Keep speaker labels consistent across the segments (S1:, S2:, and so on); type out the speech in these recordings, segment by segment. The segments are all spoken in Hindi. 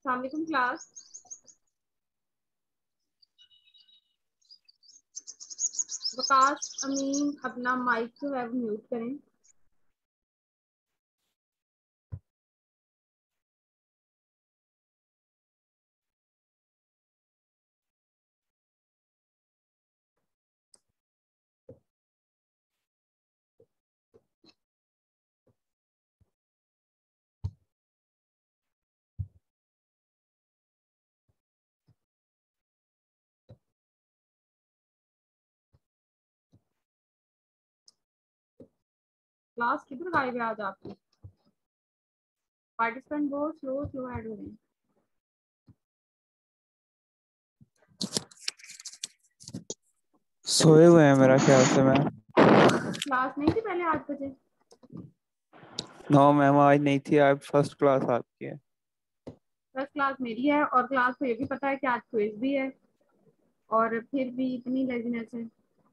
S1: अस्सलाम वालेकुम क्लास। वकास अमीन अपना माइक जो है वो म्यूट करें। क्लास किधर गायब है आज आपकी? पार्टिसिपेंट बहुत स्लो स्लो ऐड हो रहे हैं।
S2: सोए हुए हैं मेरा ख्याल से मैम।
S1: क्लास नहीं थी पहले 8 बजे?
S2: नो मैम, आज नहीं थी, आज फर्स्ट क्लास आपकी है।
S1: फर्स्ट क्लास मेरी है और क्लास को ये भी पता है कि आज क्विज भी है और फिर भी इतनी लेजीनेस है।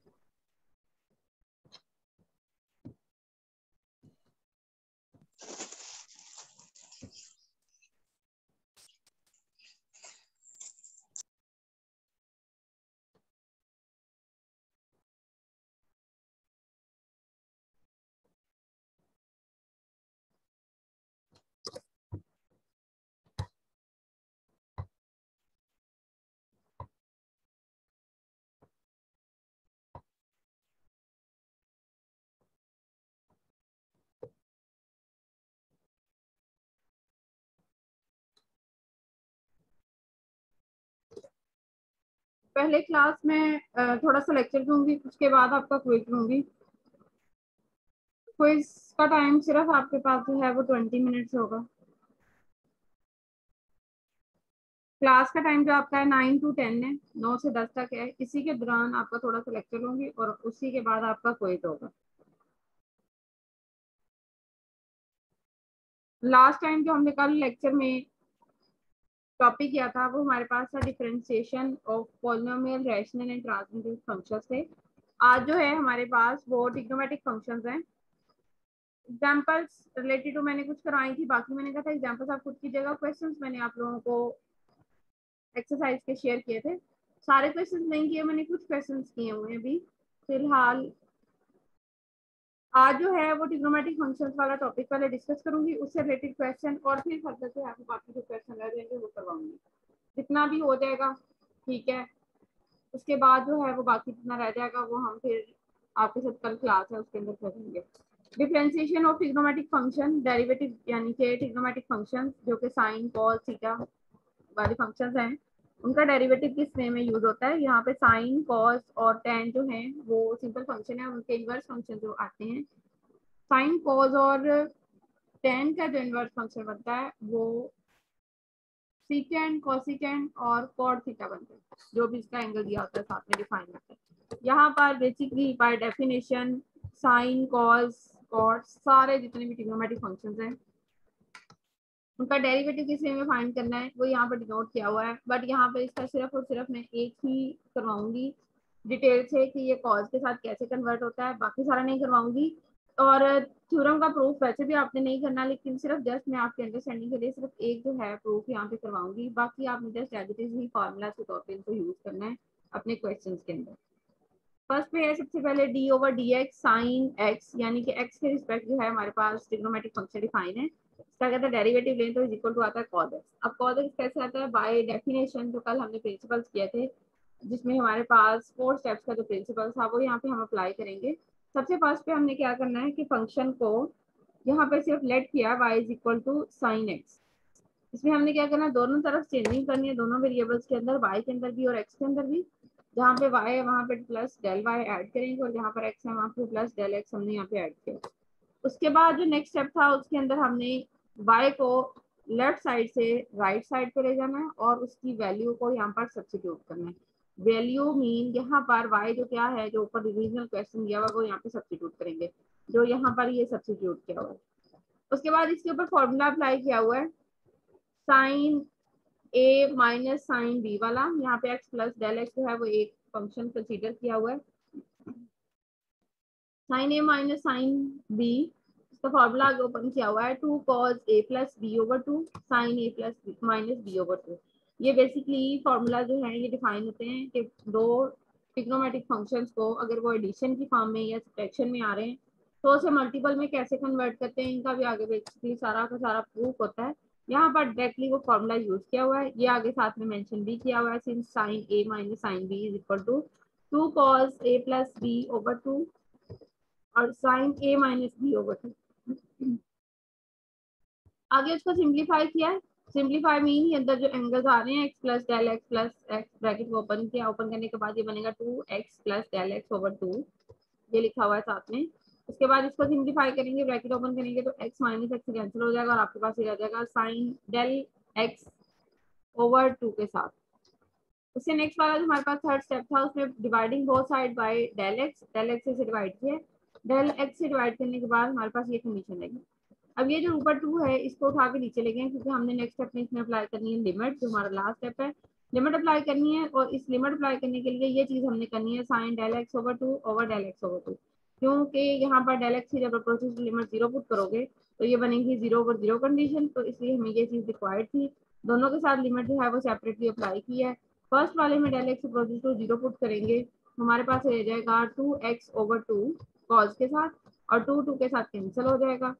S1: पहले क्लास में थोड़ा सा लेक्चर दूंगी, उसके बाद आपका क्विज लूंगी। क्विज का टाइम सिर्फ आपके पास जो है वो 20 मिनट्स होगा। क्लास का टाइम जो आपका है 9 to 10 है, 9 से 10 तक है। इसी के दौरान आपका थोड़ा सा लेक्चर लूंगी और उसी के बाद आपका क्विज होगा। लास्ट टाइम जो हमने कल लेक्चर में टॉपिक किया था वो हमारे पास था differentiation of polynomial, rational and translative functions थे। आज जो है हमारे पास वो ट्रिग्नोमेट्रिक फंक्शंस हैं। एग्जांपल्स रिलेटेड टू मैंने कुछ करवाई थी, बाकी मैंने कहा था एग्जांपल्स आप खुद कीजिएगा। क्वेश्चंस मैंने आप लोगों को एक्सरसाइज के शेयर किए थे। सारे क्वेश्चंस नहीं किए मैंने, कुछ क्वेश्चंस किए हुए हैं अभी फिलहाल। आज जो है वो ट्रिग्नोमेट्रिक फंक्शंस वाला टॉपिक पहले डिस्कस करूंगी, उससे रिलेटेड क्वेश्चन, और फिर फर्दर से आपको बाकी जो क्वेश्चन रह जाएंगे वो करवाऊंगी। जितना भी हो जाएगा ठीक है, उसके बाद जो है वो बाकी जितना रह जाएगा वो हम फिर आपके साथ कल क्लास है उसके अंदर करेंगे। Differentiation of trigonometric function, derivative यानी कि ट्रिग्नोमेट्रिक फंक्शन जो कि साइन कॉस थीटा वाले फंक्शंस हैं, उनका डेरिवेटिव किस वे में यूज होता है। यहाँ पे साइन कॉस और टेन जो है वो सिंपल फंक्शन है, उनके इनवर्स फंक्शन जो आते हैं। साइन कॉस और टेन का जो इनवर्स फंक्शन बनता है वो सीकेंड, कोसिकेंड और कॉड थीटा बनते हैं, जो भी इसका एंगल दिया होता है साथ में डिफाइन होता है। यहाँ पर basically by definition sine cos cot सारे जितने भी ट्रिग्नोमेट्रिक फंक्शंस हैं उनका डेरिवेटिव किस वे में फाइंड करना है वो यहाँ पर डिनोट किया हुआ है। बट यहाँ पर इसका सिर्फ और सिर्फ मैं एक ही करवाऊंगी डिटेल से कि ये कॉज के साथ कैसे कन्वर्ट होता है, बाकी सारा नहीं करवाऊंगी। और थ्योरम का प्रूफ वैसे भी आपने नहीं करना, लेकिन सिर्फ जस्ट मैं आपके अंडरस्टैंडिंग के लिए सिर्फ एक जो है प्रूफ यहाँ पे करवाऊंगी। बाकी आपने जस्ट एज इट इज ही फॉर्मूला के तौर पर इनको यूज करना है अपने क्वेश्चन के अंदर। फर्स्ट पे है सबसे पहले d over d x sine x, यानी कि एक्स के रिस्पेक्ट जो है हमारे पास ट्रिग्नोमेट्रिक फंक्शन डिफाइन है। इसका कहता है डेरिवेटिव लें तो इज इक्वल टू आता है कॉस एक्स। अब कॉस एक्स कैसे आता है? बाय डेफिनेशन जो कल हमने प्रिंसिपल्स किए थे, जिसमें हमारे पास 4 स्टेप्स का जो प्रिंसिपल था वो यहाँ पे हम अप्लाई करेंगे। सबसे फर्स्ट पे हमने क्या करना है कि फंक्शन को यहाँ पे सिर्फ लेट किया y is equal to sine x. इसमें हमने क्या करना है, दोनों तरफ चेंजिंग करनी है, दोनों वेरिएबल्स के अंदर, y के अंदर भी और x के अंदर भी। जहाँ पे y है वहाँ पे प्लस डेल y ऐड करेंगे और जहाँ पर x है वहाँ पे प्लस डेल x हमने यहाँ पे ऐड किया। उसके बाद जो नेक्स्ट स्टेप था उसके अंदर हमने y को लेफ्ट साइड से राइट साइड पे ले जाना है और उसकी वैल्यू को यहाँ पर सब्स्टिट्यूट करना है। वैल्यू मीन यहाँ पर y जो क्या है, जो ऊपर रिविजनल क्वेश्चन दिया हुआ वो यहाँ पे सब्स्टिट्यूट करेंगे, जो यहाँ पर ये सब्स्टिट्यूट किया हुआ है। उसके बाद इसके ऊपर फॉर्मूला अप्लाई किया हुआ है sine a minus sine b वाला। यहाँ पे x प्लस डेल एक्स जो है वो एक फंक्शन कंसीडर किया हुआ है। Sine a minus sine b इसका फॉर्मूला आगे ओपन किया हुआ है 2 cos a plus b over 2 sine a plus minus b over 2। ये बेसिकली फॉर्मूला जो है ये डिफाइन होते हैं कि दो ट्रिग्नोमेट्रिक फंक्शंस को अगर वो एडिशन की फॉर्म में या सब्ट्रैक्शन में आ रहे हैं तो उसे मल्टीपल में कैसे कन्वर्ट करते हैं, इनका भी आगे बेसिकली सारा का सारा प्रूफ होता है। यहाँ पर डायरेक्टली वो फॉर्मूला यूज किया हुआ है, ये आगे साथ में मेंशन भी किया हुआ है, since sine a minus sine b is equal to 2 cos a plus b over 2 और sine a minus b over 2। आगे उसको सिंप्लीफाई किया है। सिंप्लीफाई मीन ये अंदर जो एंगल्स आ रहे हैं x plus del x plus x, bracket को ओपन किया, ओपन करने के बाद ये बनेगा 2x plus del x over 2, ये लिखा हुआ है साथ में। उसके बाद इसको सिंप्लीफाई करेंगे, ब्रैकेट ओपन करेंगे तो x माइनस एक्स कैंसिल हो जाएगा और आपके पास ये रह जाएगा साइन डेल एक्स ओवर 2 के साथ। उससे नेक्स्ट वाला जो हमारे पास थर्ड स्टेप था उसमें dividing both side by del x से डिवाइड किया। डेल एक्स से डिवाइड करने के बाद हमारे पास ये कंडीशन लगी। अब ये जो ऊपर 2 है इसको उठा के नीचे ले गए क्योंकि हमने नेक्स्ट स्टेप में इसमें अप्लाई करनी है लिमिट, जो हमारा लास्ट स्टेप है। लिमिट अप्लाई करनी है और इस लिमिट अप्लाई करने के लिए ये चीज हमने करनी है sine del x over 2 over del x over 2, क्योंकि यहाँ पर डेल एक्स की जब अप्रोचेस लिमिट 0 पुट करोगे तो ये बनेगी 0 ओवर 0 कंडीशन, तो इसलिए हमें ये चीज रिक्वायर्ड थी। दोनों के साथ लिमिट जो है वो सेपरेटली अप्लाई की है। फर्स्ट वाले में del x approaches to 0 put करेंगे, हमारे पास रह जाएगा 2x ओवर 2 कॉस के साथ और 2 के साथ कैंसिल हो जाएगा,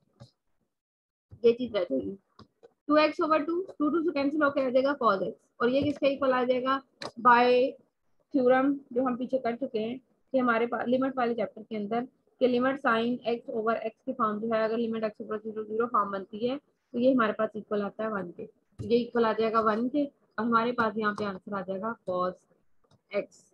S1: ये चीज रह जाएगी। 2x ओवर 2 से कैंसिल होकर आ जाएगा cos x और ये किसके इक्वल आ जाएगा बाय थ्योरम जो हम पीछे कर चुके हैं कि हमारे पास लिमिट वाले चैप्टर के अंदर कि limit sine x over x की फॉर्म जो है अगर लिमिट x ओवर 0 फॉर्म बनती है तो ये हमारे पास इक्वल आता है 1 के, ये इक्वल आ जाएगा 1 के और हमारे पास यहाँ पे आंसर आ जाएगा cos x।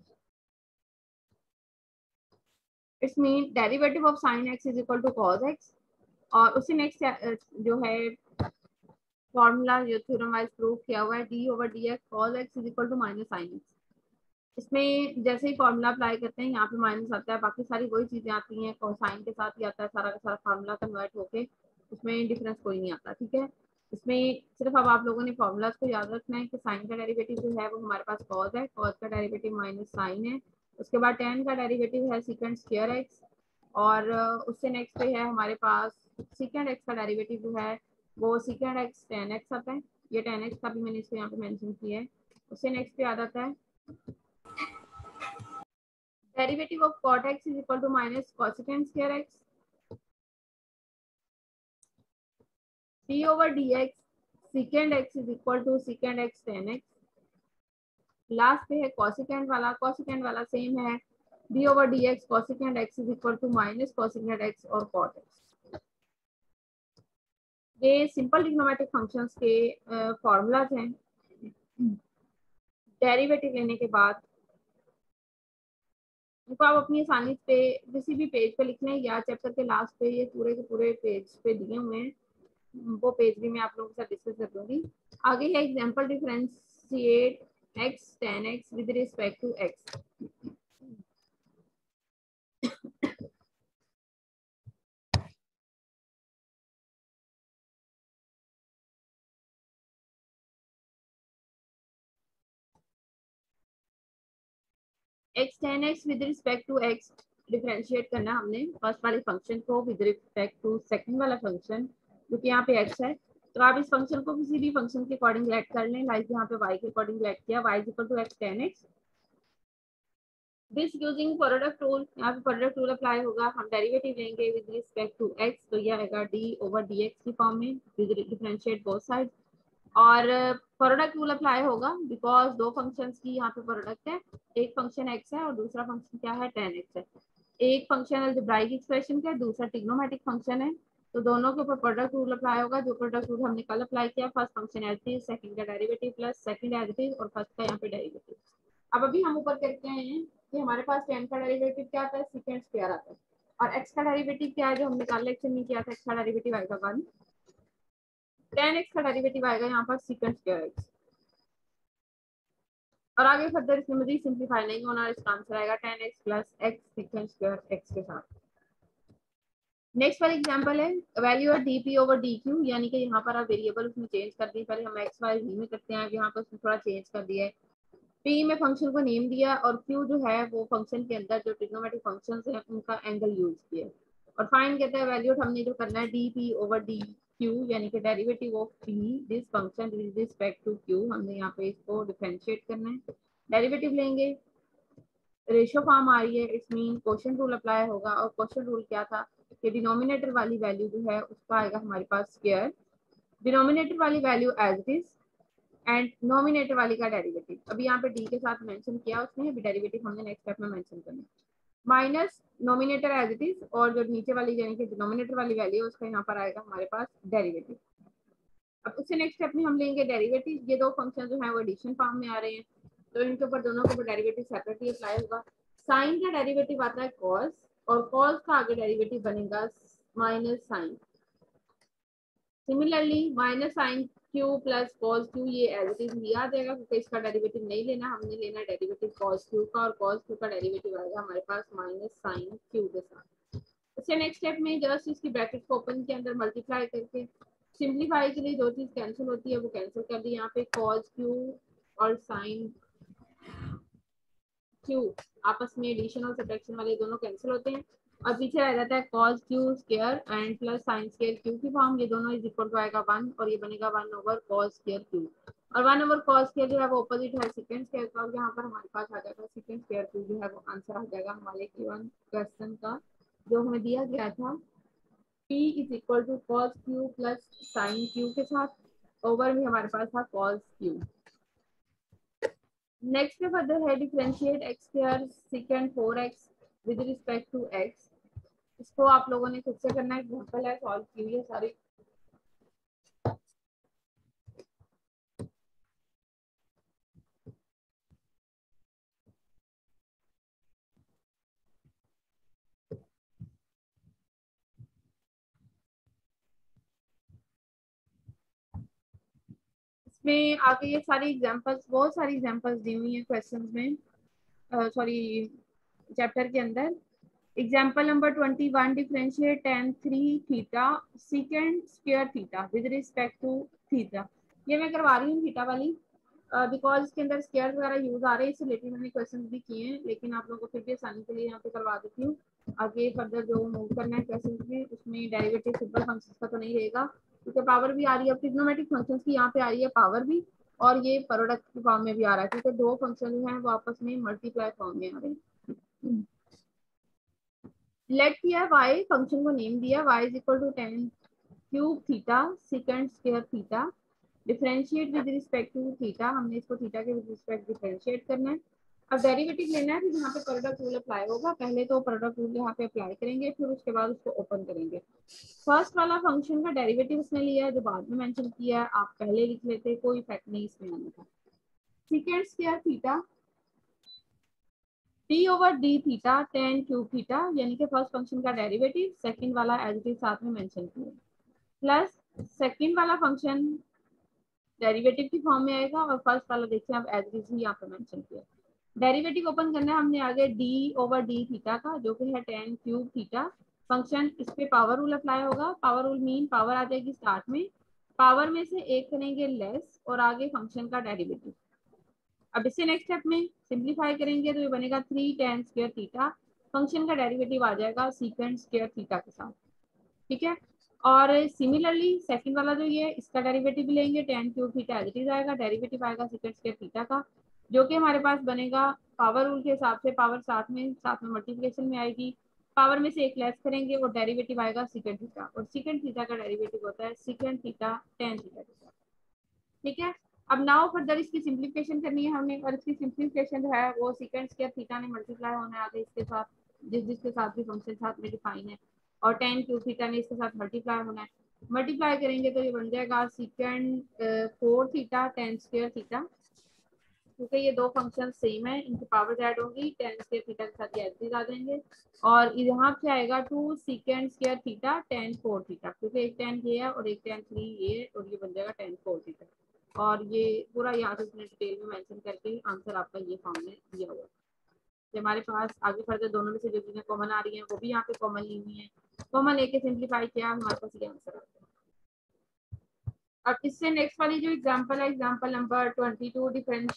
S1: It's mean derivative of sine x is equal to cos x। और उससे नेक्स्ट जो है फॉर्मूला जो थ्योरम वाइज प्रूव किया हुआ है d over d x cos x is equal to minus sine x. इसमें जैसे ही फॉर्मूला अप्लाई करते हैं यहाँ पे माइनस आता है, बाकी सारी वही चीजें आती हैं, कोसाइन के साथ ही आता है, सारा का सारा फॉर्मूला कन्वर्ट होके उसमें डिफरेंस कोई नहीं आता, ठीक है। इसमें सिर्फ अब आप लोगों ने फॉर्मूलाज को याद रखना है कि साइन का डेरिवेटिव जो है वो हमारे पास कॉस है, कॉस का डेरिवेटिव माइनस साइन है, उसके बाद टेन का डेरिवेटिव है सीकेंड स्क्वायर एक्स और उससे नेक्स्ट पे है हमारे पास सीकेंड एक्स का डेरिवेटिव जो है वो सीकेंड एक्स टेन एक्स आता है, ये टेन एक्स का भी मैंने इसको यहाँ पे मेंशन किया है। उससे नेक्स्ट पे आ जाता है derivative of cot x is equal to minus cosecant square x, d over dx secant x is equal to secant x tan x। Last पे है cosecant वाला सेम है d over dx cosecant x is equal to minus cosecant x और cot x। ये सिंपल ट्रिग्नोमेट्रिक फंक्शंस के फॉर्मूलाज हैं। डेरिवेटिव लेने के बाद इनको आप अपनी आसानी पे किसी भी पेज पे लिख लें या चैप्टर के लास्ट पे ये पूरे के पूरे पेज पे दिए हुए हैं, वो पेज भी मैं आप लोगों के साथ डिस्कस कर दूंगी। आगे है example differentiate x tan x with respect to x। x tan x with respect to x differentiate करना हमने फर्स्ट वाले फंक्शन को विद रिस्पेक्ट टू सेकंड वाला फंक्शन, क्योंकि यहाँ पे x है तो आप इस फंक्शन को किसी भी फंक्शन के अकॉर्डिंग लेट कर लें, लाइक यहाँ पे y के अकॉर्डिंग लेट किया, y is equal to x tan x। This using product rule, यहाँ पे प्रोडक्ट रूल अप्लाई होगा, हम डेरिवेटिव लेंगे विद रिस्पेक्ट टू x तो ये आएगा d ओवर dx की फॉर्म में विद डिफरेंशिएट बोथ साइड और प्रोडक्ट रूल अप्लाई होगा बिकॉज दो फंक्शंस की यहाँ पे प्रोडक्ट है, एक फंक्शन x है और दूसरा फंक्शन क्या है tan x है। एक फंक्शन अलजेब्राइक एक्सप्रेशन का है, दूसरा ट्रिग्नोमेट्रिक फंक्शन है, तो दोनों के ऊपर प्रोडक्ट रूल अप्लाई होगा। जो प्रोडक्ट रूल हमने कल अप्लाई किया, first function as it is, second का derivative plus second as it is और फर्स्ट का यहाँ पे डेरिवेटिव। अब अभी हम ऊपर करके आए हैं कि हमारे पास tan का डेरिवेटिव क्या आता है, सेकंड स्क्वायर आता है और x का डेरिवेटिव क्या है जो हमने कल लेक्चर में किया था, x का डेरिवेटिव आएगा 1, tan x का डेरिवेटिव आएगा यहाँ पर सेकंड स्क्वायर x और आगे फर्दर इसमें मुझे सिंपलीफाई नहीं होना, इसका आंसर आएगा tan x plus x second square x के साथ। नेक्स्ट वाला एग्जांपल है value of dp over dq, यानी कि यहाँ पर आप वेरिएबल उसमें चेंज कर दी, पहले हम x y v में करते हैं, यहाँ पर उसमें थोड़ा चेंज कर दिया है, p में फंक्शन को नेम दिया और q जो है वो फंक्शन के अंदर जो ट्रिग्नोमेट्रिक फंक्शंस हैं उनका एंगल यूज किया। और फाइंड कहता है वैल्यू हमने जो करना है d p over d q, यानी कि derivative of p this function with respect to q. हमने यहाँ पे इसको डिफरेंशिएट करना है, डेरिवेटिव लेंगे, रेशियो फॉर्म आ रही है, it's mean quotient rule apply होगा। और क्वोशिएंट रूल क्या था कि डिनोमिनेटर वाली वैल्यू जो है उसका आएगा हमारे पास स्क्वायर, डिनोमिनेटर वाली value as it is and nominator वाली का डेरिवेटिव। अभी यहाँ पे डी के साथ मेंशन किया उसने, अभी डेरिवेटिव हमने नेक्स्ट स्टेप में मेंशन करना है, minus nominator as it is, और जो नीचे वाली यानी कि डिनोमिनेटर वाली वैल्यू है उसका यहाँ पर आएगा हमारे पास डेरिवेटिव। अब उससे नेक्स्ट स्टेप में हम लेंगे डेरिवेटिव। ये दो फंक्शन जो है वो एडिशन फॉर्म में आ रहे हैं, तो इनके ऊपर दोनों के ऊपर डेरिवेटिव सेपरेटली अप्लाई होगा। साइन का डेरिवेटिव आता है कॉस, और कॉस का आगे डेरिवेटिव बनेगा minus sine. Similarly minus sine q plus cos q ये एज इट इज लिया जाएगा, क्योंकि इसका डेरिवेटिव नहीं लेना, हमने लेना डेरिवेटिव कॉस क्यू का, और कॉस क्यू का डेरिवेटिव आएगा हमारे पास माइनस साइन क्यू के साथ। इससे नेक्स्ट स्टेप में जस्ट इसकी ब्रैकेट को ओपन के अंदर मल्टीप्लाई करके सिंप्लीफाई के लिए जो चीज कैंसिल होती है वो कैंसिल कर दी। यहाँ पे कॉस क्यू और साइन क्यू आपस में एडिशन और सब्ट्रैक्शन वाले दोनों कैंसिल होते हैं, और पीछे रह जाता है cos q square and plus sine square q की फॉर्म। ये दोनों इज इक्वल टू आएगा 1, और ये बनेगा 1 ओवर कॉस स्क्वायर क्यू, और 1 ओवर कॉस स्क्वायर जो है वो ऑपोजिट है सेकंड स्क्वायर का, और यहाँ पर हमारे पास आ जाएगा सेकंड स्क्वायर क्यू जो है वो आंसर आ जाएगा हमारे गिवन क्वेश्चन का जो हमें दिया गया था। P is equal to cos q plus sine q के साथ, ओवर में हमारे पास था कॉस क्यू। नेक्स्ट पे फर्दर है differentiate x square second 4x with respect to x। इसको आप लोगों ने खुद से करना है, एग्जांपल है, सॉल्व की हुई है सारी। इसमें आगे ये सारी एग्जांपल्स, बहुत सारी एग्जांपल्स दी हुई हैं क्वेश्चंस में, सॉरी चैप्टर के अंदर। Example number 21 differentiate tan 3 theta second square theta with respect to theta. ये मैं करवा रही हूँ थीटा वाली बिकॉज इसके अंदर स्क्वायर वगैरह यूज आ रहे हैं, इससे रिलेटेड मैंने क्वेश्चंस भी किए हैं, लेकिन आप लोगों को फिर भी आसानी के लिए यहाँ पे करवा देती हूँ। आगे फर्दर जो मूव करना है क्वेश्चंस में, उसमें डेरिवेटिव सिंपल फंक्शंस का तो नहीं रहेगा, क्योंकि पावर भी आ रही है, ट्रिग्नोमेट्रिक फंक्शंस की यहाँ पे आ रही है पावर भी, और ये प्रोडक्ट के फॉर्म में भी आ रहा है, क्योंकि दो फंक्शन जो है वो आपस में मल्टीप्लाई फॉर्म में आ रहे हैं। लेट किया y, फंक्शन को नेम दिया y is equal to tan cube theta second square theta, differentiate with respect to theta. हमने इसको थीटा के विद रिस्पेक्ट डिफरेंशिएट करना है। अब डेरिवेटिव लेना है, फिर यहाँ पे प्रोडक्ट रूल अप्लाई होगा। पहले तो प्रोडक्ट रूल यहाँ पे अप्लाई करेंगे, फिर उसके बाद उसको ओपन करेंगे। फर्स्ट वाला फंक्शन का डेरिवेटिव उसने लिया है, जो बाद में मेंशन किया है, आप पहले लिख लेते, कोई इफेक्ट नहीं इसमें आने का। Second square theta d over d theta tan cube theta, यानी कि फर्स्ट फंक्शन का डेरिवेटिव, सेकंड वाला एज इट इज साथ में मेंशन किया, प्लस सेकंड वाला फंक्शन डेरिवेटिव की फॉर्म में आएगा, और फर्स्ट वाला देखिए आप एज इट इज ही यहाँ पे मेंशन किया। डेरिवेटिव ओपन करना है हमने आगे d ओवर डी थीटा का, जो कि है tan क्यूब थीटा फंक्शन। इस पे पावर रूल अप्लाई होगा। पावर रूल मीन पावर आ जाएगी स्टार्ट में, पावर में से एक करेंगे लेस, और आगे फंक्शन का डेरिवेटिव। अब इससे नेक्स्ट स्टेप में सिंप्लीफाई करेंगे तो ये बनेगा 3 tan स्क्वायर थीटा, फंक्शन का डेरिवेटिव आ जाएगा सेकंड स्क्वायर थीटा के साथ, ठीक है। और सिमिलरली सेकंड वाला जो ये इसका डेरिवेटिव भी लेंगे, tan cube theta as it is आएगा, डेरिवेटिव आएगा सेकंड स्क्वायर थीटा का, जो कि हमारे पास बनेगा पावर रूल के हिसाब से, पावर साथ में मल्टीप्लिकेशन में आएगी, पावर में से एक लेस करेंगे और डेरिवेटिव आएगा सेकंड थीटा, और सेकंड थीटा का डेरिवेटिव होता है सेकंड थीटा tan थीटा के साथ, ठीक है। अब नाउ फर्दर इसकी सिंप्लीफिकेशन करनी है हमने, और इसकी सिंप्लीफिकेशन जो है वो सेकंड स्क्वायर थीटा ने मल्टीप्लाई होना है आगे इसके साथ, जिसके साथ भी फंक्शन साथ में डिफाइन है, और tan क्यूब थीटा ने इसके साथ मल्टीप्लाई होना है। मल्टीप्लाई करेंगे तो ये बन जाएगा second 4 theta tan square theta, क्योंकि ये दो फंक्शन सेम है, इनकी पावर ऐड होगी, tan स्क्वायर थीटा के साथ ये एज आ जाएंगे, और यहाँ पे आएगा 2 second square theta tan 4 theta, क्योंकि एक tan ये है और एक tan 3 ये है, और ये बन जाएगा tan 4 थीटा, और ये पूरा यहाँ से उसने डिटेल में मेंशन करके आंसर आपका ये फॉर्म में दिया हुआ है। तो हमारे पास आगे फर्दर दोनों में से जो चीजें कॉमन आ रही हैं वो भी यहाँ पे कॉमन ली हुई है, कॉमन लेके सिंप्लीफाई किया, हमारे पास ये आंसर आता है। अब इससे नेक्स्ट वाली जो एग्जांपल है, example number 22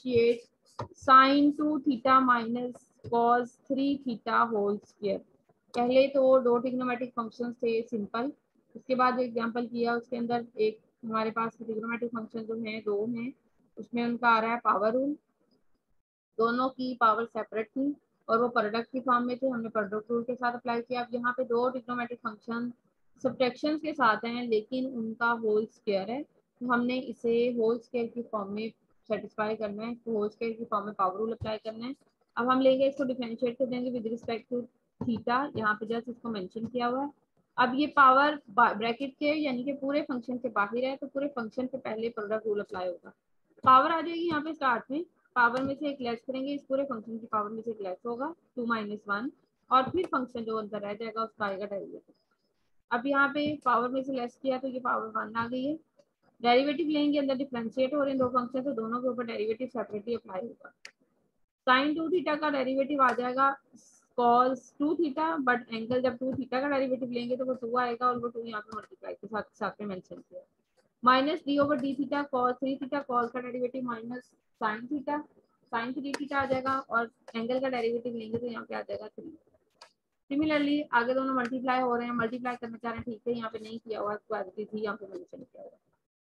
S1: differentiate sin 2 theta minus cos 3 theta whole square. पहले तो दो ट्रिग्नोमेट्रिक फंक्शंस थे सिंपल, उसके बाद जो एग्जांपल किया उसके अंदर एक हमारे पास ट्रिग्नोमेट्रिक फंक्शन जो है दो हैं, उसमें उनका आ रहा है पावर रूल, दोनों की पावर सेपरेट थी और वो प्रोडक्ट की फॉर्म में थे, हमने प्रोडक्ट रूल के साथ अप्लाई किया। अब यहाँ पे दो ट्रिग्नोमेट्रिक फंक्शन सब्ट्रैक्शंस के साथ हैं लेकिन उनका होल स्क्वायर है, तो हमने इसे होल स्क्वायर की फॉर्म में सेटिस्फाई करना है, तो होल स्क्वायर की फॉर्म में पावर रूल अप्लाई करना है। अब हम लेंगे इसको डिफरेंशिएट कर देंगे विद रिस्पेक्ट टू थीटा, यहाँ पे जस्ट इसको मेंशन किया हुआ है। अब ये पावर ब्रैकेट के यानी कि पूरे फंक्शन के बाहर है, तो पूरे फंक्शन के पहले प्रोडक्ट रूल अप्लाई होगा। पावर आ जाएगी यहाँ पे स्टार्ट में, पावर में से एक लेस करेंगे, इस पूरे फंक्शन की पावर में से एक लेस होगा 2 - 1 और फिर फंक्शन जो अंदर रह जाएगा उसका आएगा डेरिवेटिव। अब यहाँ पे पावर में से लेस किया तो ये पावर 1 आ गई है, डेरिवेटिव लेंगे अंदर डिफरेंशिएट हो रहे हैं दो फंक्शन, तो दोनों के ऊपर डेरिवेटिव सेपरेटली अप्लाई होगा। साइन 2 थीटा का डेरिवेटिव आ जाएगा कॉस 2 थीटा, बट एंगल जब 2 थीटा का डेरिवेटिव लेंगे तो वो 2 आएगा और वो 2 यहाँ पे मल्टीप्लाई के साथ में मेंशन किया। Minus d over d theta cos 3 theta, cos का derivative minus sine theta, sine 3 theta आ जाएगा और एंगल का डेरिवेटिव लेंगे तो यहाँ पे आ जाएगा 3। सिमिलरली आगे दोनों मल्टीप्लाई हो रहे हैं, मल्टीप्लाई करना चाह रहे हैं, ठीक है, यहाँ पे नहीं किया हुआ थी यहाँ पे मेंशन किया हुआ।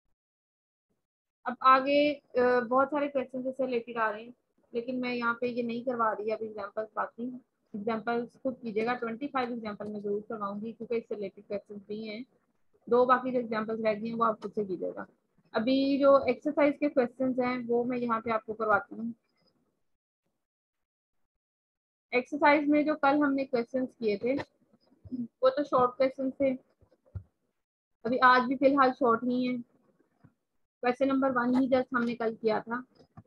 S1: अब आगे बहुत सारे क्वेश्चन से रिलेटेड आ रहे हैं लेकिन मैं यहाँ पे ये नहीं करवा रही अभी एग्जाम्पल्स, बाकी एग्जाम्पल्स खुद कीजिएगा। 25 एग्जाम्पल मैं जरूर करवाऊंगी क्योंकि इससे रिलेटेड क्वेश्चन भी हैं, दो बाकी जो एग्जाम्पल्स रह गए हैं वो आप खुद से कीजिएगा। अभी जो एक्सरसाइज के क्वेश्चंस हैं वो मैं यहाँ पे आपको करवाती हूँ। एक्सरसाइज में जो कल हमने क्वेश्चंस किए थे वो तो शॉर्ट क्वेश्चन थे, अभी आज भी फिलहाल शॉर्ट ही है। क्वेश्चन नंबर 1 ही जस्ट हमने कल किया था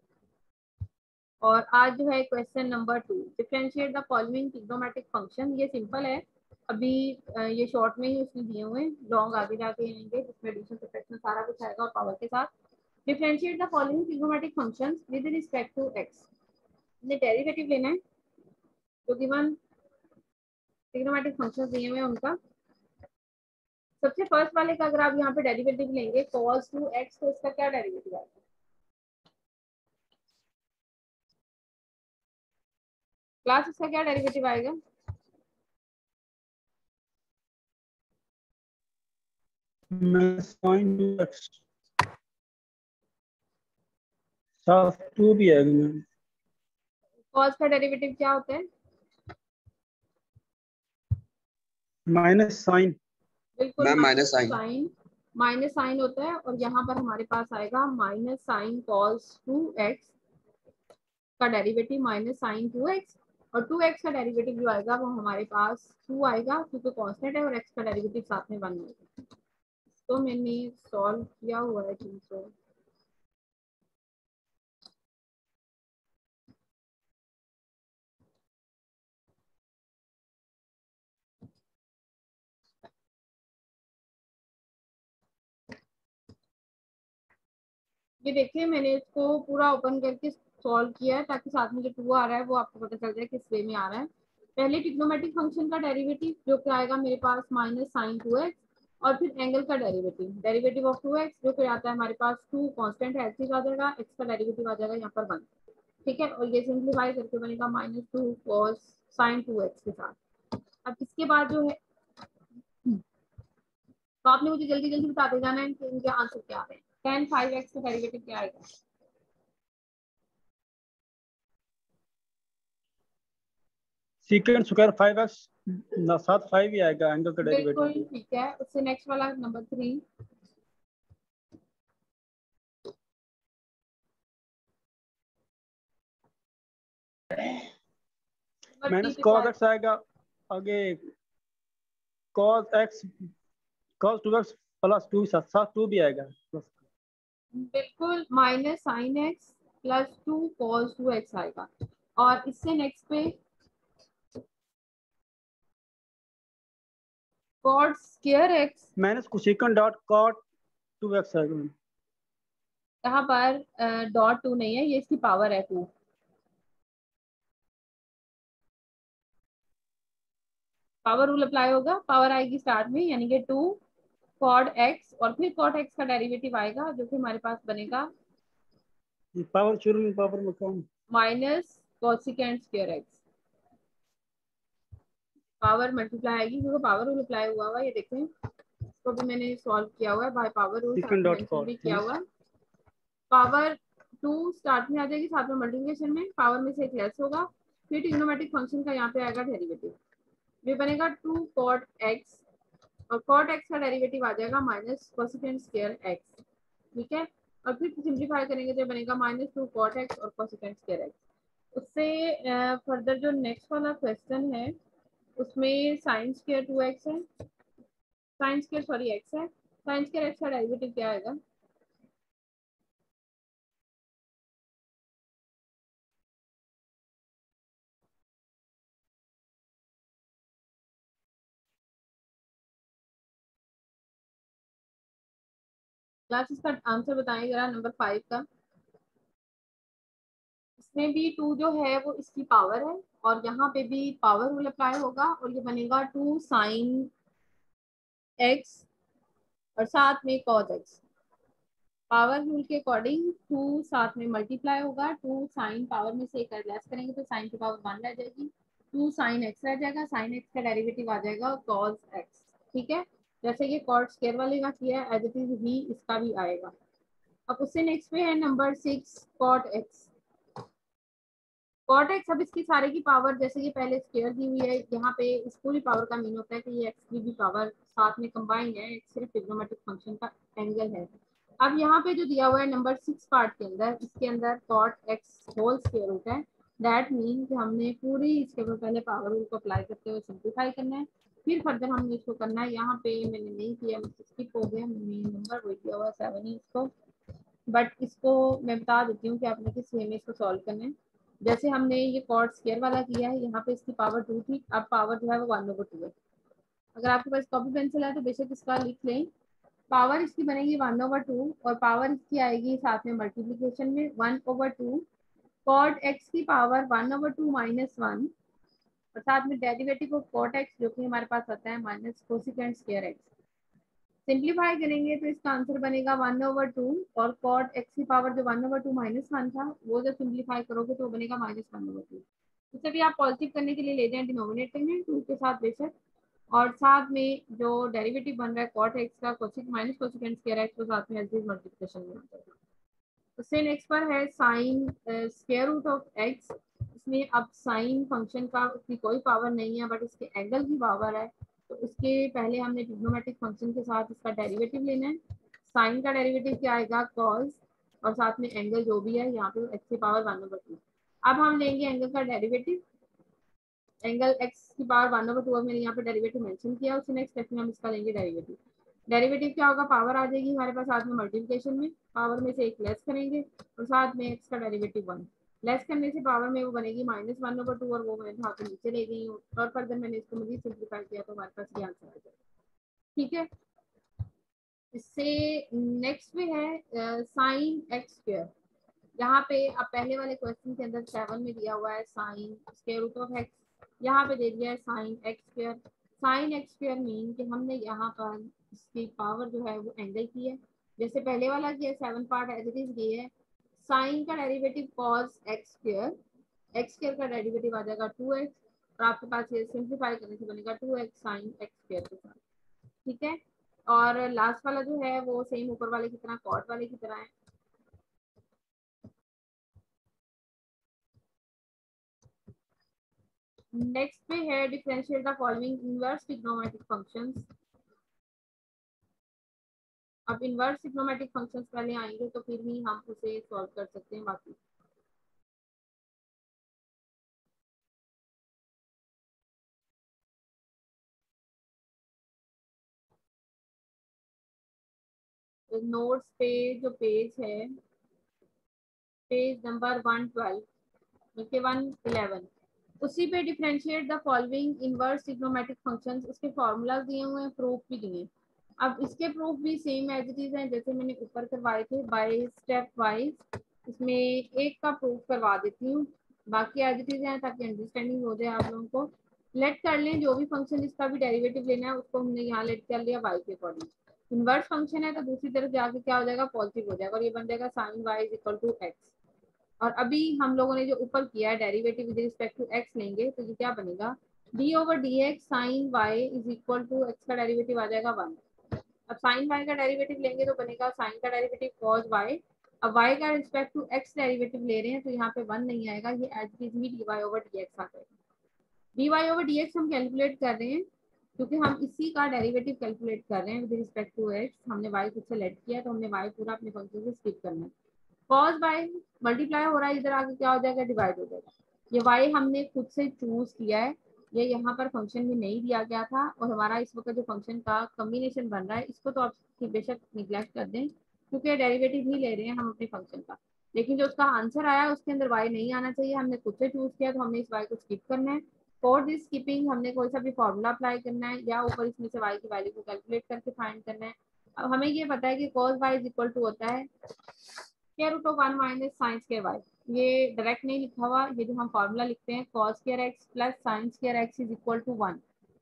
S1: और आज जो है question number 2, differentiate the following trigonometric function. ये सिंपल है, अभी ये शॉर्ट में ही उसने दिए हुए हैं, लॉन्ग आगे जाके आएंगे जिसमें एडिशन सब्ट्रैक्शन सारा कुछ आएगा और पावर के साथ। Differentiate the following trigonometric functions with respect to x, ने डेरिवेटिव लेना है जो गिवन ट्रिग्नोमेट्रिक फंक्शंस दिए हुए हैं उनका। सबसे फर्स्ट वाले का अगर आप यहाँ पे डेरिवेटिव लेंगे cos 2x, तो इसका क्या डेरिवेटिव आएगा? क्लास इसका क्या डेरिवेटिव आएगा?
S2: -2 भी आएगा।
S1: cos का डेरिवेटिव क्या होता है?
S2: Minus sine.
S1: बिल्कुल
S3: माइनस साइन।
S1: माइनस साइन होता है और यहाँ पर हमारे पास आएगा माइनस साइन cos 2x का डेरिवेटिव माइनस साइन 2x, और 2x का डेरिवेटिव जो आएगा वो हमारे पास 2 आएगा क्योंकि कांस्टेंट है और x का डेरिवेटिव साथ में 1 आएगा। तो मैंने सॉल्व किया हुआ है चीज़। ये देखिए मैंने इसको पूरा ओपन करके सॉल्व किया है ताकि साथ में जो 2 आ रहा है वो आपको पता चल जाए किस वे में आ रहा है। पहले ट्रिग्नोमेट्रिक फंक्शन का डेरिवेटिव जो क्या आएगा मेरे पास माइनस साइन 2x, और फिर एंगल का डेरिवेटिव ऑफ 2x जो क्या आता है हमारे पास 2 कांस्टेंट है x आ जाएगा, x का डेरिवेटिव आ जाएगा यहाँ पर 1, ठीक है, और ये सिंप्लीफाई करके बनेगा -2 cos sin 2x के साथ। अब इसके बाद जो है तो आपने मुझे जल्दी जल्दी बताते जाना है कि इनके आंसर क्या आ रहे हैं। tan 5x का डेरिवेटिव क्या आएगा?
S2: सेकंड स्क्वायर 5x ना साथ 5 ही आएगा एंगल का
S1: बिल्कुल
S2: डेरिवेटिव।
S1: ठीक है। उससे नेक्स्ट वाला नंबर 3,
S2: माइनस cos x आएगा, आगे cos x cos 2x plus 2 साथ 2 भी आएगा।
S1: बिल्कुल minus sine x plus 2 cos 2x आएगा, और इससे नेक्स्ट पे cot square x,
S2: minus cosecant dot cot 2x आएगा।
S1: यहाँ पर डॉट 2 नहीं है, ये इसकी पावर है 2। पावर रूल अप्लाई होगा, पावर आएगी स्टार्ट में यानी कि 2 cot x और फिर cot x का डेरिवेटिव आएगा जो कि हमारे पास बनेगा
S2: पावर शुरू में पावर में कम
S1: minus cosecant square x। Power multiply आएगी क्योंकि पावर रूल अप्लाई हुआ हुआ, ये देखें इसको भी मैंने सॉल्व किया हुआ है बाय पावर रूल, मेंशन भी किया हुआ है। पावर 2 स्टार्ट में आ जाएगी, साथ में मल्टीप्लिकेशन में पावर में से एक लेस होगा, फिर ट्रिग्नोमेट्रिक फंक्शन का यहाँ पे आएगा डेरिवेटिव, ये बनेगा 2 cot x, और cot x का डेरिवेटिव आ जाएगा माइनस कोसेकेंट स्क्वायर x, ठीक है। और फिर सिंप्लीफाई करेंगे तो बनेगा -2 cot x और कोसेकेंट स्क्वायर x। उससे फर्दर जो नेक्स्ट वाला क्वेश्चन है उसमें साइन स्क्वायर 2x है, साइन स्क्वायर सॉरी x है, साइन स्क्वायर x का डेरिवेटिव क्या आएगा? क्लास इसका आंसर बताएं जरा, नंबर 5 का। इसमें भी 2 जो है वो इसकी पावर है और यहाँ पे भी पावर रूल अप्लाई होगा और ये बनेगा 2 साइन x और साथ में cos x। पावर रूल के अकॉर्डिंग 2 साथ में मल्टीप्लाई होगा, 2 साइन पावर में से एक लेस करेंगे तो साइन की पावर 1 रह जाएगी, 2 साइन x रह जाएगा, साइन x का डेरिवेटिव आ जाएगा cos x, ठीक है। जैसे ये कॉट स्क्वायर वाले का किया है एज इट इज ही इसका भी आएगा। अब उससे नेक्स्ट पे है number 6 cot x। cot x अब इसकी सारे की पावर, जैसे ये पहले स्क्वायर दी हुई है, यहाँ पे इस पूरी पावर का मीन होता है कि ये x की भी पावर साथ में कंबाइंड है, एक सिर्फ ट्रिग्नोमेट्रिक फंक्शन का एंगल है। अब यहाँ पे जो दिया हुआ है नंबर 6 पार्ट के अंदर, इसके अंदर cot x whole square root है, दैट मीन कि हमने पूरी इसके ऊपर पहले पावर रूल को अप्लाई करते हुए सिंप्लीफाई करना है, फिर फर्दर हमने इसको करना है। यहाँ पे मैंने नहीं किया, स्किप हो गया, नंबर वही दिया हुआ 7 ही इसको, बट इसको मैं बता देती हूँ कि आपने किस वे में इसको सॉल्व करना है। जैसे हमने ये कॉट स्क्वायर वाला किया है, यहाँ पे इसकी पावर 2 थी, अब पावर जो है वो 1/2 है। अगर आपके पास कॉपी पेंसिल है तो बेशक इसका लिख लें। पावर इसकी बनेगी 1/2 और पावर इसकी आएगी साथ में मल्टीप्लीकेशन में 1/2, कॉट एक्स की पावर 1/2 -1 और साथ में डेरिवेटिव ऑफ कॉट एक्स जो कि हमारे पास आता है minus cosecant square x. Simplify करेंगे तो इसका आंसर बनेगा 1/2 और कॉट एक्स की पावर जो 1/2 -1 था वो जब सिंप्लीफाई करोगे तो बनेगा -1/2। इसे भी आप पॉजिटिव करने के लिए ले जाएं डिनोमिनेटर में 2 के साथ बेशक, और साथ में जो डेरिवेटिव बन रहा है कॉट एक्स का माइनस कोसेकेंट स्क्वायर एक्स को साथ में एज इट इज मल्टीप्लिकेशन में आ जाएगा। उससे नेक्स्ट पर है sine square root of x. इसमें अब साइन फंक्शन का उसकी कोई पावर नहीं है बट इसके एंगल की पावर है, तो इसके पहले हमने ट्रिग्नोमेट्रिक फंक्शन के साथ इसका डेरिवेटिव लेना है। साइन का डेरिवेटिव क्या आएगा कॉस, और साथ में एंगल जो भी है यहाँ पे एक्स की पावर 1/2। अब हम लेंगे एंगल का डेरिवेटिव, एंगल एक्स की पावर 1/2 और मैंने यहाँ पे डेरिवेटिव मेंशन किया। उससे नेक्स्ट स्टेप में हम इसका लेंगे डेरिवेटिव। डेरिवेटिव क्या होगा, पावर आ जाएगी हमारे पास साथ में मल्टीप्लिकेशन में, पावर में से एक लेस करेंगे और साथ में एक्स का डेरिवेटिव 1 लेस करने से पावर में वो बनेगी -1/2 और वो मैं यहाँ पे नीचे ले गई हूँ और फर्दर मैंने इसको मजीद सिंप्लीफाई किया तो हमारे पास ये आंसर आ जाएगा, ठीक है। इससे नेक्स्ट में है साइन एक्स स्क्वायर। यहाँ पे अब पहले वाले क्वेश्चन के अंदर 7 में दिया हुआ है sine square root of x, यहाँ पे दे दिया है sine x square. Sine x square mean कि हमने यहाँ पर इसकी पावर जो है वो एंगल की है, जैसे पहले वाला किया 7 पार्ट एज इट इज दिए है। साइन का derivative cos x square, x square का डेरिवेटिव आ जाएगा 2x और आपके पास ये सिंप्लीफाई करने से बनेगा 2x साइन एक्स स्क्वायर के साथ, ठीक है। और लास्ट वाला जो है वो सेम ऊपर वाले की तरह कॉट वाले की तरह है। नेक्स्ट पे है differentiate the following inverse trigonometric functions. अब इनवर्स ट्रिग्नोमेट्रिक फंक्शंस पहले आएंगे तो फिर ही हम उसे सॉल्व कर सकते हैं। बाकी नोट्स पे जो पेज है, पेज नंबर 112 बल्कि 111, उसी पे differentiate the following inverse trigonometric functions, उसके फॉर्मूलाज दिए हुए हैं, प्रूफ भी दिए हैं। अब इसके प्रूफ भी सेम एज इट इज हैं जैसे मैंने ऊपर करवाए थे बाय स्टेप वाइज। इसमें एक का प्रूफ करवा देती हूँ, बाकी एज इट इज हैं ताकि अंडरस्टैंडिंग हो जाए आप लोगों को। लेट कर लें जो भी फंक्शन जिसका भी डेरिवेटिव लेना है उसको हमने यहाँ लेट कर लिया वाई के अकॉर्डिंग। इनवर्स फंक्शन है तो दूसरी तरफ जाके क्या हो जाएगा, पॉजिटिव हो जाएगा और ये बन जाएगा sine y is equal to x. और अभी हम लोगों ने जो ऊपर किया है derivative with respect to x लेंगे तो ये क्या बनेगा, d over d x sine y is equal to x का डेरिवेटिव आ जाएगा 1। अब साइन वाई का डेरिवेटिव लेंगे तो बनेगा साइन का डेरिवेटिव कॉस वाई। अब वाई का रिस्पेक्ट टू एक्स डेरिवेटिव ले रहे हैं तो यहाँ पे 1 नहीं आएगा, ये एज इट इज ही d y over d x आ जाएगा। D y over d x हम कैलकुलेट कर रहे हैं क्योंकि हम इसी का डेरिवेटिव कैलकुलेट कर रहे हैं विद रिस्पेक्ट टू एक्स। हमने वाई खुद से लेट किया तो हमने वाई पूरा अपने फंक्शन से स्किप करना है। कॉस बाय मल्टीप्लाई हो रहा है, इधर आगे क्या हो जाएगा, डिवाइड हो जाएगा। ये वाई हमने खुद से चूज किया है, ये यहाँ पर फंक्शन में नहीं दिया गया था और हमारा इस वक्त जो फंक्शन का कॉम्बिनेशन बन रहा है इसको तो आप बेशक निगलेक्ट कर दें क्योंकि डेरिवेटिव ही ले रहे हैं हम अपने फंक्शन का। लेकिन जो उसका आंसर आया उसके अंदर वाई नहीं आना चाहिए, हमने खुद से चूज किया तो हमने इस वाई को स्किप करना है। फॉर दिस स्किपिंग हमने कोई सा भी फॉर्मूला अप्लाई करना है या ऊपर इसमें से वाई की वैल्यू को कैलकुलेट करके फाइंड करना है। अब हमें ये पता है कि cos y is equal to होता है square root of 1 minus sine square y. ये डायरेक्ट नहीं लिखा हुआ, ये जो हम फॉर्मूला लिखते हैं cos square x plus sine square x is equal to 1।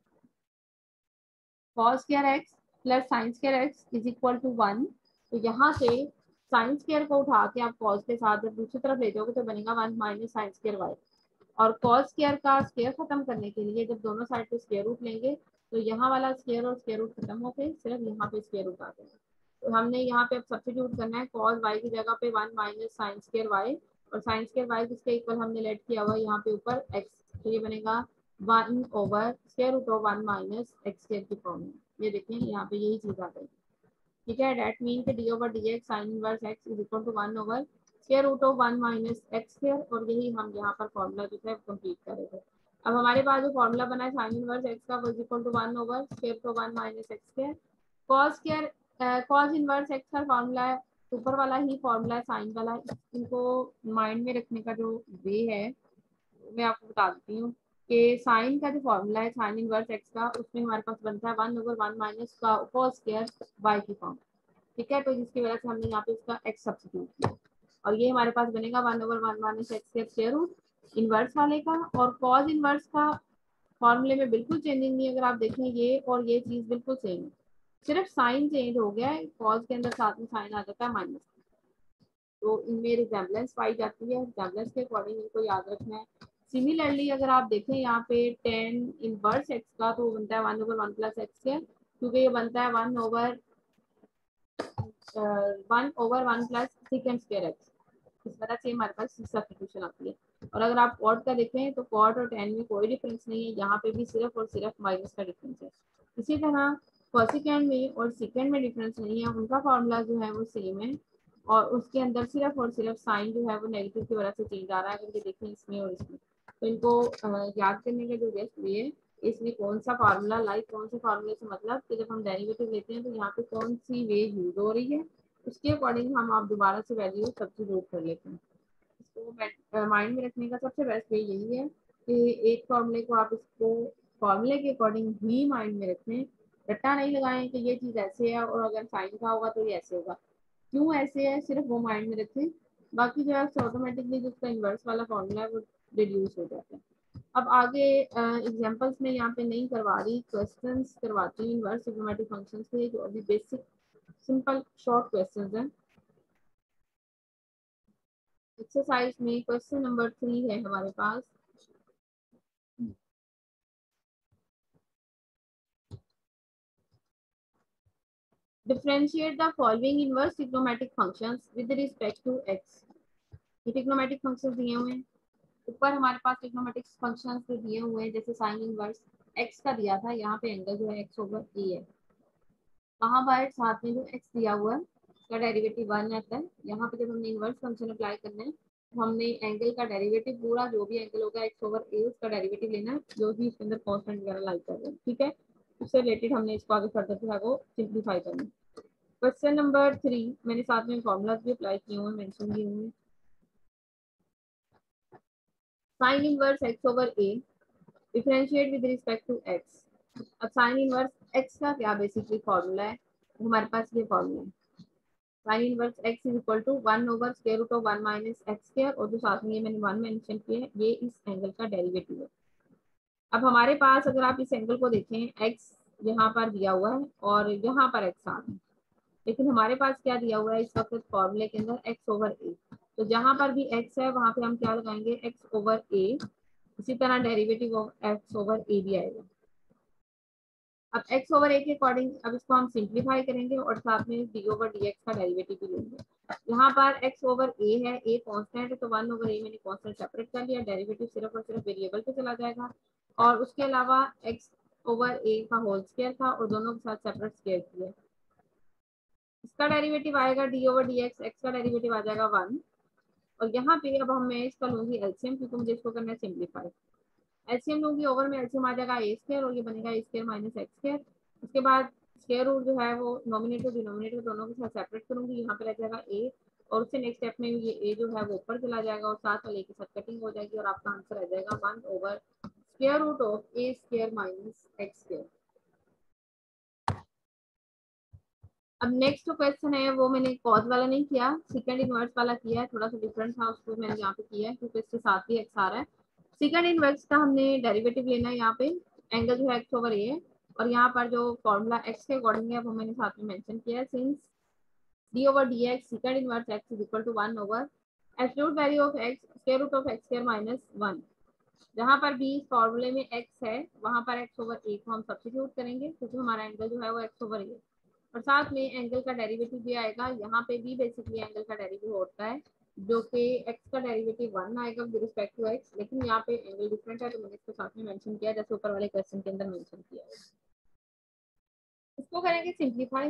S1: cos square x plus sine square x is equal to 1। तो यहाँ से साइन स्क्वायर को उठा के आप cos के साथ जब दूसरी तरफ ले जाओगे तो बनेगा 1 माइनस साइन स्क्वायर वाई। और cos स्क्वायर का स्क्वायर खत्म करने के लिए जब दोनों साइड पे स्क्वायर रूट लेंगे तो यहाँ वाला स्क्वायर और स्क्वायर रूट खत्म होके सिर्फ यहाँ पे स्क्वायर रूट आ जाएगा। तो हमने यहाँ पे अब सब्स्टिट्यूट करना है cos y की जगह पे 1 माइनस साइन स्क्वायर वाई और साइन स्क्वायर वाई जिसके इक्वल हमने लेट किया हुआ यहाँ पे ऊपर x। तो ये बनेगा 1 over square root of 1 minus x square की फॉर्म में। ये देखें यहाँ पे यही चीज आ गई। ठीक है, डेट मीन के d over d x sine inverse x is equal to 1 over square root of 1 minus x square और यही हम यहाँ पर फॉर्मूला जो है कंप्लीट करेंगे। अब हमारे पास जो फॉर्मूला बना है साइन इनवर्स एक्स का वो is equal to 1 over square root of 1 minus x square. Cos square cos inverse x का फॉर्मूला है, ऊपर वाला ही फॉर्मूला है साइन वाला। इनको माइंड में रखने का जो वे है मैं आपको बता देती हूँ कि साइन का जो फॉर्मूला है साइन इनवर्स एक्स का उसमें हमारे पास बनता है 1 ओवर 1 माइनस का कॉस स्क्वायर वाई की फॉर्म। ठीक है, तो जिसकी वजह से हमने यहाँ पे इसका एक्स सब्स्टिट्यूट किया और ये हमारे पास बनेगा 1 ओवर 1 माइनस एक्स के स्क्वायर रूट इनवर्स वाले का। और कॉस इनवर्स का फॉर्मूले में बिल्कुल चेंजिंग नहीं है, अगर आप देखें ये और ये चीज बिल्कुल सेम है, सिर्फ साइन चेंज हो गया है, कॉस के अंदर साथ में साइन आ जाता है माइनस। तो इनमें रिजेम्बलेंस पाई जाती है, रिजेम्बलेंस के अकॉर्डिंग इनको याद रखना है। सिमिलरली अगर आप देखें यहाँ पे टेन इनवर्स एक्स का तो बनता है 1 ओवर 1 प्लस एक्स के, क्योंकि ये बनता है 1 over 1 plus second square x. इस तरह से हमारे पास सब्स्टिट्यूशन आती है। और अगर आप कॉट का देखें तो कॉट और टेन में कोई डिफरेंस नहीं है, यहाँ पे भी सिर्फ और सिर्फ माइनस का डिफरेंस है। इसी तरह कोसेकेंड में और सेकेंड में डिफरेंस नहीं है, उनका फॉर्मूला जो है वो सेम है और उसके अंदर सिर्फ और सिर्फ साइन जो है वो नेगेटिव की वजह से चेंज आ रहा है। अगर ये देखें इसमें और इसमें तो इनको याद करने का जो बेस्ट वे है इसमें कौन सा फार्मूला लाइक कौन से फार्मूले से मतलब कि जब हम डेरिवेटिव लेते हैं तो यहाँ पे कौन सी वे यूज हो रही है उसके अकॉर्डिंग हम आप दोबारा से वैल्यू सब्स्टिट्यूट कर लेते हैं। इसको माइंड में रखने का सबसे बेस्ट वे यही है कि एक फॉर्मूले को आप इसको फॉर्मूले के अकॉर्डिंग ही माइंड में रखें, रट्टा नहीं लगाएं कि ये चीज़ ऐसे है और अगर साइन का होगा तो ये ऐसे होगा। क्यों ऐसे है सिर्फ वो माइंड में रखें, बाकी जो है ऑटोमेटिकली जो उसका इन्वर्स वाला फॉर्मूला है वो रिड्यूस हो जाता है। अब आगे एग्जांपल्स में यहाँ पे नहीं करवा रही, क्वेश्चंस करवाती हूँ इनवर्स ट्रिग्नोमेट्रिक फंक्शंस के जो अभी बेसिक सिंपल शॉर्ट क्वेश्चंस हैं। एक्सरसाइज में क्वेश्चन नंबर 3 है हमारे पास। Differentiate the following inverse trigonometric functions with respect to x. ये ट्रिग्नोमेट्रिक फंक्शंस दिए हुए हैं, ऊपर हमारे पास ट्रिग्नोमेट्रिक फंक्शंस जो दिए हुए हैं जैसे साइन इनवर्स एक्स का दिया था, यहाँ पे एंगल जो है एक्स ओवर ए है। वहाँ पर साथ में जो एक्स दिया हुआ है उसका डेरिवेटिव 1 आता है। यहाँ पे जब हमने इनवर्स फंक्शन अप्लाई करना है तो हमने एंगल का डेरिवेटिव पूरा जो भी एंगल होगा एक्स ओवर ए उसका डेरिवेटिव लेना है जो भी इसके अंदर कॉन्स्टेंट वगैरह लाई कर रहे हैं। ठीक है, उससे रिलेटेड हमने इसको आगे फर्दर से को सिंप्लीफाई करना है। क्वेश्चन नंबर 3 मैंने साथ में फॉर्मूला भी अप्लाई किए हुए मेंशन किए हुए। Sine inverse x over a differentiate with respect to x. अब साइन इनवर्स एक्स का क्या बेसिकली फॉर्मूला है, हमारे पास ये फॉर्मूला है sine inverse x is equal to 1 over square root of 1 minus x square और जो साथ में ये मैंने 1 मेंशन किया है ये इस एंगल का डेरिवेटिव है। अब हमारे पास अगर आप इस एंगल को देखें एक्स यहाँ पर दिया हुआ है और यहाँ पर एक्स आ रहा है, लेकिन हमारे पास क्या दिया हुआ है इस वक्त फॉर्मूले के अंदर एक्स ओवर ए। तो जहाँ पर भी एक्स है वहाँ पे हम क्या लगाएंगे एक्स ओवर ए इसी तरह derivative of x over a भी आएगा। अब एक्स ओवर ए के अकॉर्डिंग अब इसको हम सिंप्लीफाई करेंगे और साथ में डी ओवर डी एक्स का डेरिवेटिव भी लेंगे। यहाँ पर एक्स ओवर ए है, ए कांस्टेंट है, तो 1 ओवर ए मैंने कांस्टेंट सेपरेट कर लिया, डेरिवेटिव सिर्फ और सिर्फ वेरिएबल पे चला जाएगा। और उसके अलावा एक्स ओवर ए का होल स्क्वायर था और दोनों के साथ सेपरेट स्क्वायर किया। इसका डेरिवेटिव आएगा d over d x, x का डेरिवेटिव आ जाएगा 1। और यहाँ पे अब मैं इसका लूंगी एलसीएम, क्योंकि मुझे इसको करना है सिंप्लीफाई। एलसीएम लूंगी, ओवर में एलसीएम आ जाएगा ए स्क्वायर और ये बनेगा a square minus x square. उसके बाद स्क्वायर रूट जो है वो नॉमिनेटर डिनोमिनेटर दोनों के साथ सेपरेट करूंगी, यहाँ पे रह जाएगा ए। और उससे नेक्स्ट स्टेप में ये ए जो है वो ऊपर चला जाएगा और साथ वाले के साथ कटिंग हो जाएगी और आपका आंसर रह जाएगा 1 over square root of a square minus x square. अब नेक्स्ट जो क्वेश्चन है वो मैंने कॉज वाला नहीं किया, सेकंड इनवर्स वाला किया है, थोड़ा सा डिफरेंट था, उसको मैंने यहाँ पे किया है क्योंकि इसके साथ ही एक्स आ रहा है। सेकंड इनवर्स का हमने डेरिवेटिव लेना है, यहाँ पे एंगल जो है एक्स ओवर ए है और यहाँ पर जो फॉर्मूला एक्स के अकॉर्डिंग है वो मैंने साथ में मेंशन किया है। Since d over d x second inverse x is equal to 1 over absolute value of x square root of x square minus 1। जहाँ पर भी फॉर्मूले में एक्स है वहाँ पर एक्स ओवर ए को हम सब्स्टिट्यूट करेंगे क्योंकि हमारा एंगल जो है वो एक्स ओवर ए है। और साथ में एंगल का डेरिवेटिव भी आएगा, यहाँ पे भी बेसिकली एंगल का डेरिवेटिव होता है जो कि एक्स का डेरिवेटिव 1 आएगा विद रिस्पेक्ट टू एक्स, लेकिन यहाँ पे एंगल डिफरेंट है तो मैंने इसको साथ में मेंशन किया जैसे ऊपर वाले क्वेश्चन के अंदर मेंशन किया है। इसको करेंगे सिंप्लीफाई,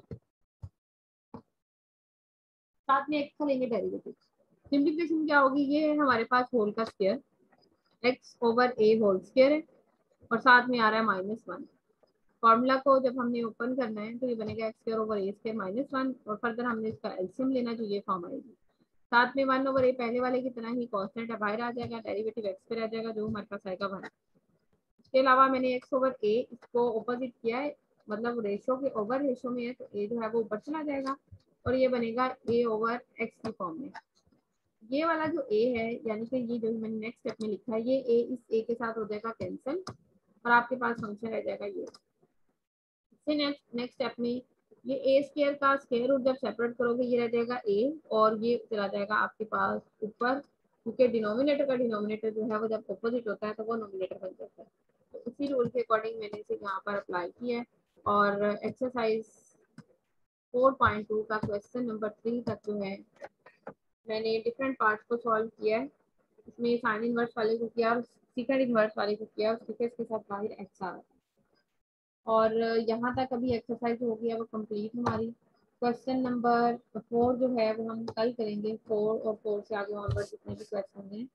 S1: साथ में एक्स का लेंगे डेरिवेटिव। सिंप्लीफिकेशन क्या होगी, ये है हमारे पास होल का square x over a whole square है और साथ में आ रहा है -1। फॉर्मूला को जब हमने ओपन करना है तो ये बनेगा x square over a square -1 और फर्दर हमने इसका एलसीएम लेना जो ये फॉर्म आएगी। साथ में 1 ओवर ए पहले वाले की तरह ही कांस्टेंट है, बाहर आ जाएगा, डेरिवेटिव एक्स पे रह जाएगा जो हमारे पास आएगा 1। इसके अलावा मैंने एक्स ओवर ए इसको ऑपोजिट किया है, मतलब रेशो के ओवर रेशो में है तो ए जो है वो ऊपर चला जाएगा और ये बनेगा ए ओवर एक्स की फॉर्म में। ये वाला जो ए है यानी कि ये जो मैंने नेक्स्ट स्टेप में लिखा है ये ए इस ए के साथ हो जाएगा कैंसिल और आपके पास फंक्शन रह जाएगा ये। नेक्स्ट स्टेप में ये ए स्क्वायर का स्क्वायर रूट जब सेपरेट करोगे ये रह जाएगा ए और ये चला जाएगा आपके पास ऊपर, क्योंकि डिनोमिनेटर का डिनोमिनेटर जो है वो जब अपोजिट होता है तो वो नोमिनेटर बन जाता है। तो उसी रूल के अकॉर्डिंग मैंने इसे यहाँ पर अप्लाई किया है और एक्सरसाइज 4.2 का क्वेश्चन नंबर 3 तक जो है मैंने डिफरेंट पार्ट्स को सॉल्व किया है। इसमें साइन इनवर्स वाले को किया और सेकंड इनवर्स वाले को किया, उसके साथ बाहर एक्स आ रहा है। और यहाँ तक अभी एक्सरसाइज हो गया वो कंप्लीट हमारी। क्वेश्चन नंबर 4 जो है वो हम कल करेंगे, 4 और 4 से आगे ऑनवर्ड जितने भी क्वेश्चन हैं।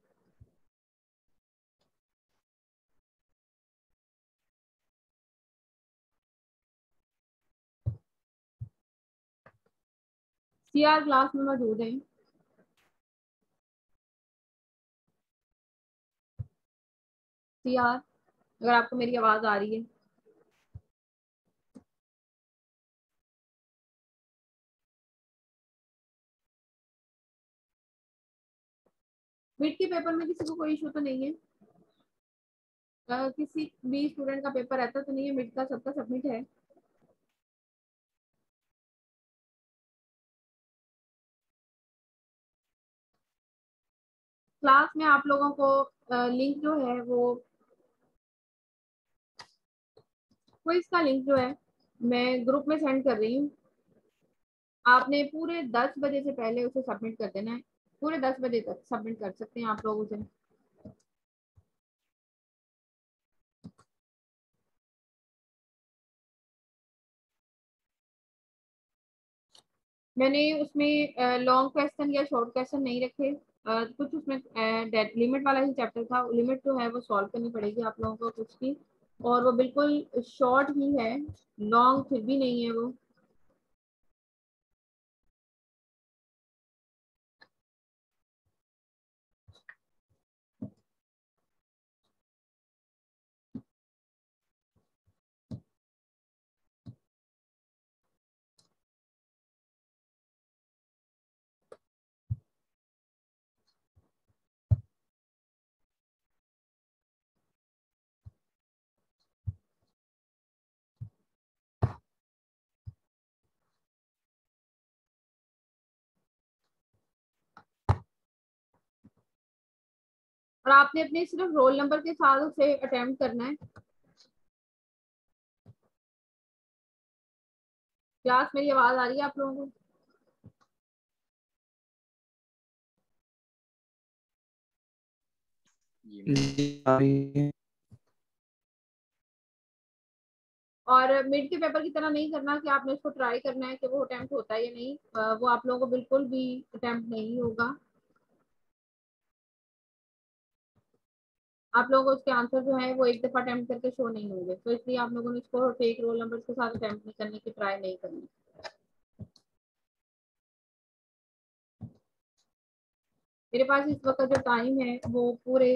S1: सीआर क्लास में मौजूद हैं। सीआर अगर आपको मेरी आवाज आ रही है। मिड के पेपर में किसी को कोई इशू तो नहीं है? किसी भी स्टूडेंट का पेपर रहता तो नहीं है? मिड का सबका सबमिट है? क्लास में आप लोगों को लिंक जो है वो क्विज का लिंक जो है मैं ग्रुप में सेंड कर रही हूँ। आपने पूरे 10 बजे से पहले उसे सबमिट कर देना है, पूरे 10 बजे तक सबमिट कर सकते हैं आप लोग उसे। मैंने उसमें लॉन्ग क्वेश्चन या शॉर्ट क्वेश्चन नहीं रखे, कुछ उसमें लिमिट वाला ही चैप्टर था, लिमिट जो है वो सॉल्व करनी पड़ेगी आप लोगों को कुछ की, और वो बिल्कुल शॉर्ट ही है, लॉन्ग फिर भी नहीं है वो। और आपने अपने सिर्फ रोल नंबर के साथ उसे अटेम्प्ट करना है। क्लास मेरी आवाज आ रही है आप लोगों को? और मिड के पेपर की तरह नहीं करना कि आपने इसको ट्राई करना है कि वो अटेम्प्ट होता है या नहीं। वो आप लोगों को बिल्कुल भी अटेम्प्ट नहीं होगा। आप लोगों को उसके आंसर जो है वो एक दफा अटेम्प्ट करके शो नहीं होंगे, तो इसलिए आप लोगों ने इसको फेक रोल नंबर के साथ अटेम्प्ट नहीं करने की, ट्राई नहीं करनी। मेरे पास इस वक्त जो टाइम है वो पूरे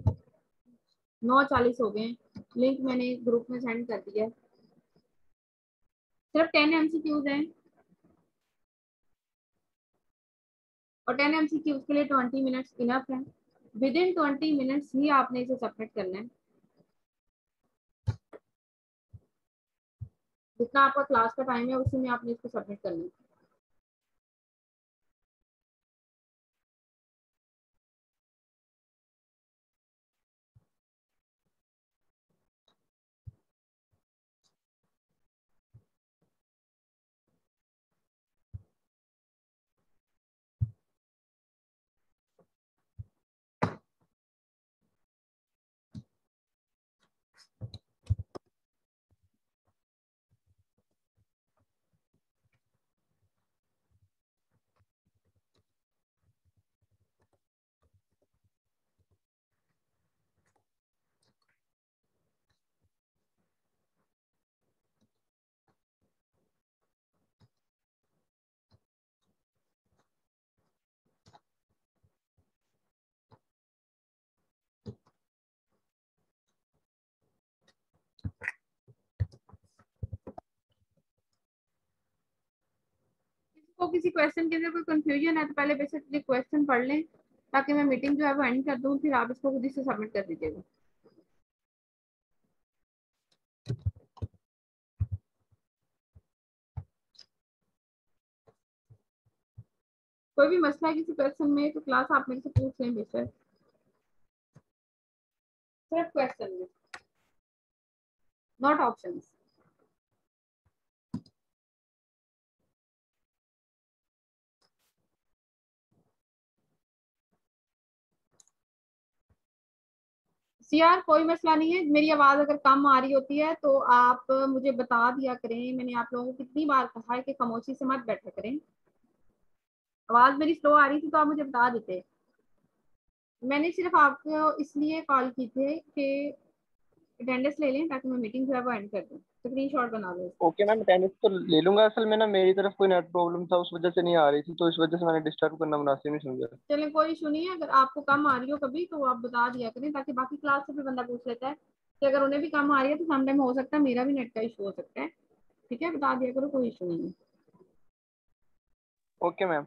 S1: 9:40 हो गए हैं। लिंक मैंने ग्रुप में सेंड कर दिया है। सिर्फ 10 MCQs हैं और 10 MCQs के लिए 20 मिनट्स इनफ है। विद इन 20 मिनट्स ही आपने इसे सबमिट करना है। जितना आपका क्लास का टाइम है उसी में आपने इसको सबमिट करना है। तो किसी क्वेश्चन के अंदर कोई कंफ्यूजन है तो पहले बेसिकली क्वेश्चन पढ़ लें, ताकि मैं मीटिंग जो है वो एंड कर दूं, फिर आप इसको खुद ही से सबमिट कर दीजिएगा। कोई भी मसला है किसी क्वेश्चन में तो क्लास आप मेरे से पूछ लें बेशक, सिर्फ क्वेश्चन में, नॉट ऑप्शंस। यार कोई मसला नहीं है, मेरी आवाज अगर कम आ रही होती है तो आप मुझे बता दिया करें। मैंने आप लोगों को कितनी बार कहा है कि खामोशी से मत बैठा करें। आवाज मेरी स्लो आ रही थी तो आप मुझे बता देते। मैंने सिर्फ आपको इसलिए कॉल की थी कि अटेंडेंस ले लें ताकि मैं मीटिंग जो है वो एंड कर दूं। स्क्रीनशॉट बना लो।
S3: ओके मैम, अटेंडेंस तो ले लूंगा। असल में ना मेरी तरफ कोई नेट प्रॉब्लम था, उस वजह से नहीं आ रही थी, तो इस वजह से मैंने डिस्टर्ब करना मुनासिब नहीं समझा।
S1: चले कोई इशू नहीं है, अगर आपको कम आ रही हो कभी तो आप बता दिया करें, ताकि बाकी क्लास से भी बंदा पूछ लेता है कि अगर उन्हें भी कम आ रही है तो समटाइम हो सकता है मेरा भी नेट का इशू हो सकता है। ठीक है, बता दिया करो, कोई इशू नहीं है।
S3: Okay ma'am.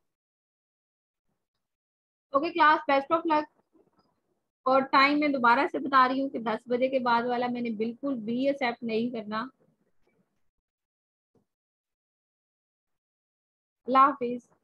S1: Okay class, best of luck. और टाइम मैं दोबारा से बता रही हूँ कि 10 बजे के बाद वाला मैंने बिल्कुल भी एक्सेप्ट नहीं करना। अल्लाह हाफिज।